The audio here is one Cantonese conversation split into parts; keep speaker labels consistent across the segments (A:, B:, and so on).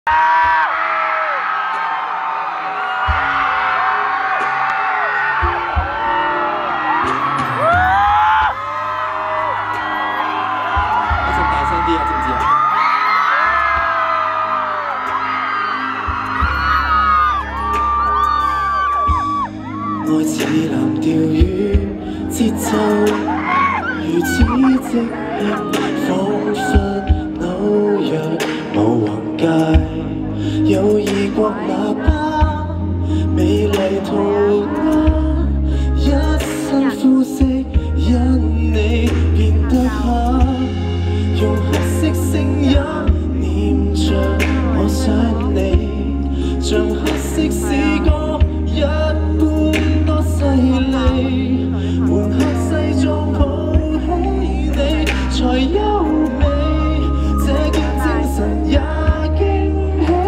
A: 大聲啲啊，知唔知啊？愛似藍調語，節奏如此即興，彷彿紐約舞橫街，有異國喇叭，美麗塗鴉，一身膚色因你變得黑，用黑色聲音念着我想你，像黑色詩歌一般多犀利，換黑西裝抱起你才優美，這件精神也驚喜。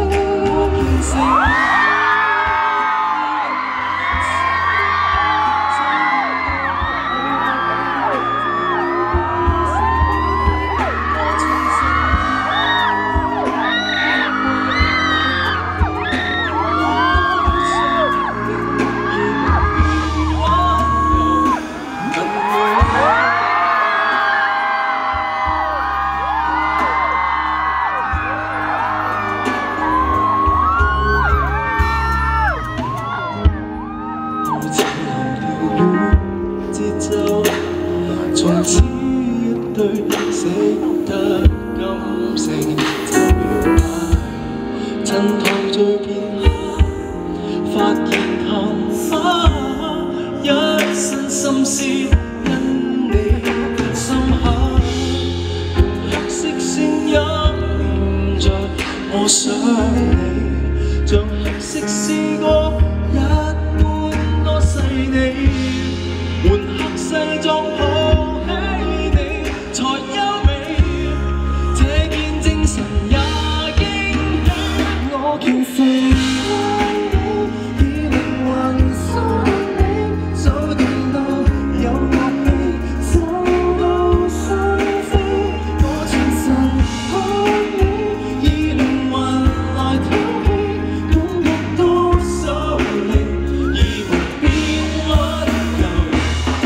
A: 從此一對識得感性就表白，襯托最片刻，發現幸福，一身心思因你變深刻，用黑色聲音念着我想你，像黑色詩歌一般多細膩，換黑西裝抱起你才優美，這件精神也驚喜。我虔誠愛你，以靈魂相你，早定到有樂器走到雙飛。我全神愛你，以靈魂來挑起，感覺多秀麗，以無邊溫柔。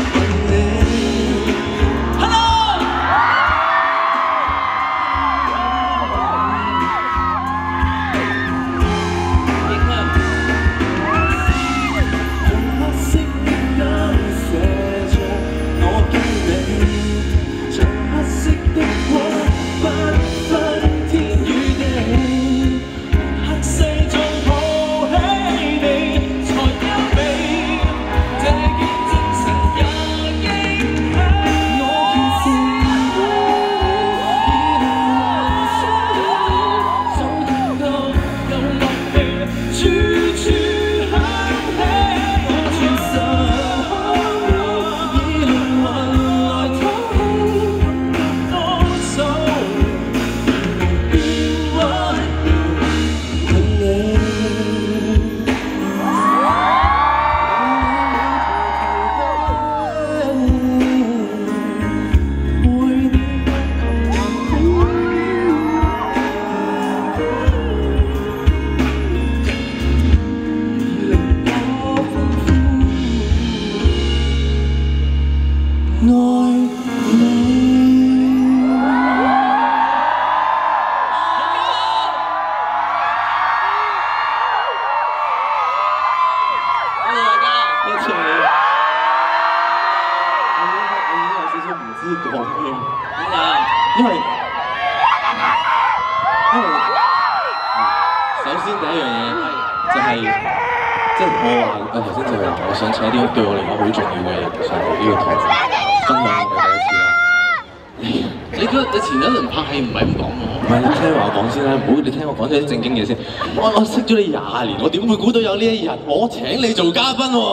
A: 首先第一樣嘢就係，即係我頭先就話，我想請一啲對我嚟講好重要嘅人上嚟呢個台分享我嘅第一次啦。你前一輪拍戲唔係咁講喎。唔係，你聽我講先啦，唔好你聽我講啲正經嘢先。我識咗你20年，我點會估到有呢一日我請你做嘉賓喎？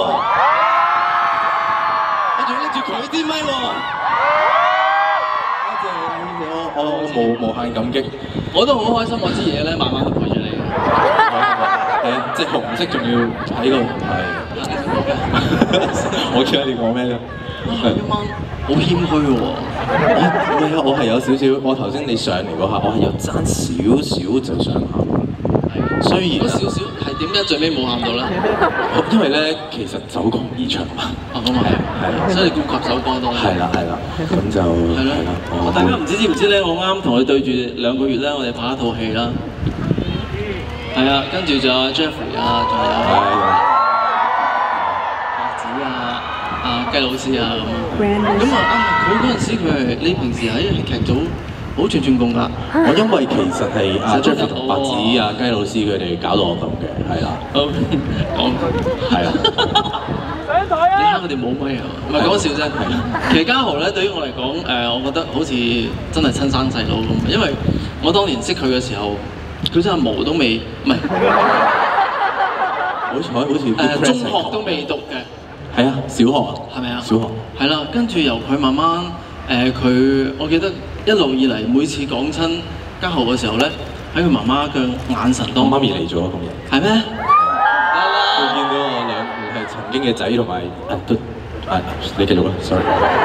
A: 我仲要拎住佢啲咪喎。我無限感激，我都好開心，我支嘢咧慢慢都陪住你。係啊，即係紅色仲要喺度係。我記得你講咩啫？今晚好謙虛喎。唔係啊，我係有少少，我頭先你上嚟嗰下，我係有爭少少就想喊。 雖然
B: 嗰少少係點解最尾冇喊到咧？
A: 因為咧其實走過二場嘛。
B: 哦，咁啊係，所以你顧及首歌多。係啦，
A: 咁就係啦。
B: 大家唔知唔知咧？我啱同佢對住2個月咧，我哋拍一套戲啦。係啊，跟住仲有 Jeffrey 啊，仲有白子啊、雞老師啊咁啊，佢嗰陣時佢係你平時喺劇組好串串共㗎。
A: 我因為其實係Jeffrey 同白子雞老師佢哋搞到我咁嘅，係啦。講係啊。你蝦佢哋冇咪啊？唔係講笑啫。其實家豪咧對於我嚟講，我覺得好似真係親生細佬咁，因為我當年識佢嘅時候，佢真係毛都未，唔係，好似中學都未讀嘅。係啊，小學啊。係咪啊？小學。係啦，跟住由佢慢慢佢，我記得一路以嚟每次講親家豪嘅時候咧，喺佢媽媽嘅眼神當中，我媽咪嚟咗今日。係咩？佢見到我係曾經嘅仔同埋你繼續啦 ，sorry。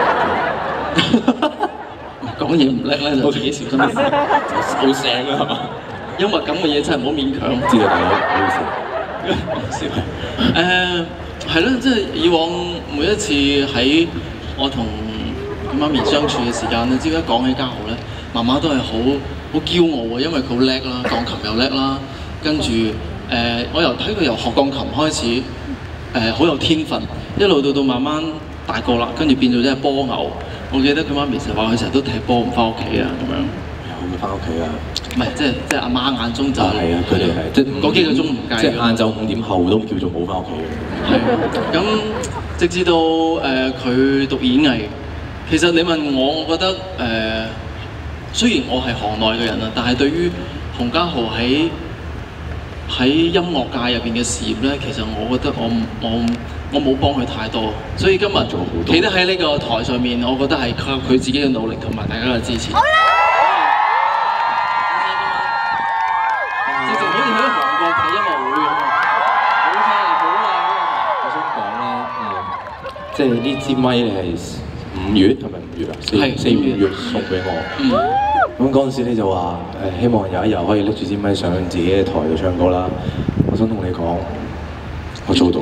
A: 講嘢唔叻咧就自己小心啲，好聲啦係嘛？幽默感嘅嘢真係唔好勉強。知道大佬，唔好意思。係咯，即係以往每一次喺我同佢媽咪相處嘅時間咧，只要一講起家豪咧，媽媽都係好驕傲嘅，因為佢好叻啦，鋼琴又叻啦，跟住我睇佢由學鋼琴開始，好有天分，一路到慢慢大個啦，跟住變咗真係波牛。我記得佢媽咪成日話佢成日都踢波唔翻屋企啊咁樣。有冇翻屋企啊？唔係，即係阿媽眼中就係啊，佢哋係即係嗰幾個鐘唔計。即係晏晝5點後都叫做冇翻屋企嘅。係咁，直至到佢讀演藝，其實你問我，我覺得雖然我係行內嘅人啊，但係對於洪家豪喺音樂界入邊嘅事業咧，其實我覺得我冇幫佢太多，所以今日企得喺呢個台上面，我覺得係靠佢自己嘅努力同埋大家嘅支持。好啦，直情好似喺韓國睇音樂會咁啊！好聽好啊！我想講咧，即係呢支咪係5月係咪5月啊？4、5月送俾我。咁嗰陣時你就話希望有一日可以拎住支咪上自己嘅台度唱歌啦。我想同你講，我做到。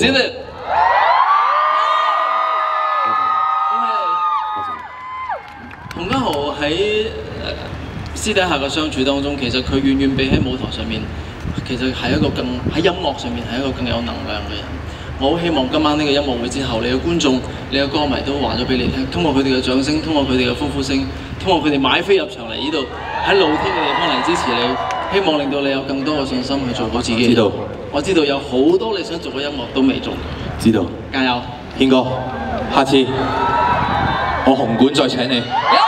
A: 洪家豪喺私底下嘅相處當中，其實佢遠遠比喺舞台上面，其實係一個喺音樂上面係一個更有能量嘅人。我好希望今晚呢個音樂會之後，你嘅觀眾、你嘅歌迷都話咗俾你聽，通過佢哋嘅掌聲，通過佢哋嘅歡呼聲，通過佢哋買飛入場嚟呢度，喺露天嘅地方嚟支持你，希望令到你有更多嘅信心去做好自己。知道，我知道有好多你想做嘅音樂都未做。知道，加油，軒哥，下次我紅館再請你。